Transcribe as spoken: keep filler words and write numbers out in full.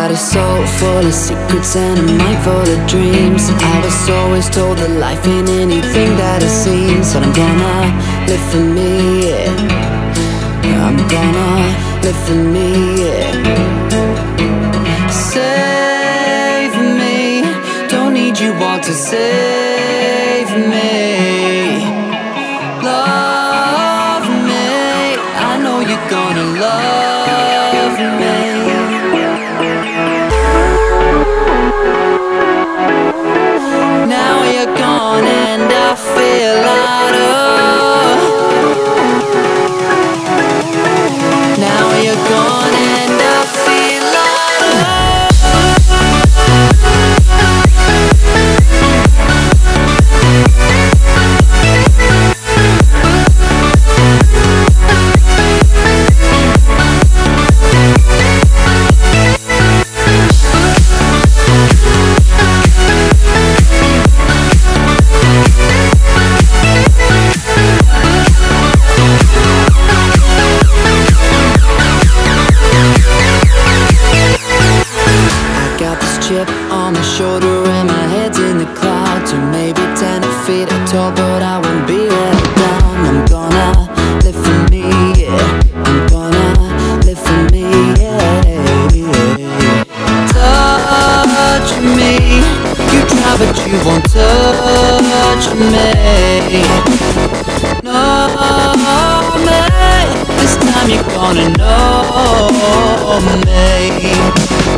got a soul full of secrets and a mind full of dreams. I was always told that life ain't anything that it seems, but I'm gonna live for me, yeah. I'm gonna live for me, yeah. Save me, don't need you all to save me. Love me, I know you're gonna love me. Now you're gone and I feel lighter. Now you're gone and I feel lighter. On my shoulder and my head's in the clouds, or maybe ten feet tall, but I won't be held down. I'm gonna live for me, yeah. I'm gonna live for me, yeah, yeah. Touch me, you try but you won't touch me. Know me, this time you're gonna know me.